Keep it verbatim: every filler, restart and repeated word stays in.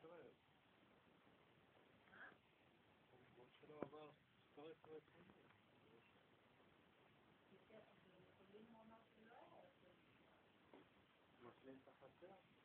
ישראל. כמו שלא עבר עשרה עשרה עשרים. מסלים את החצר?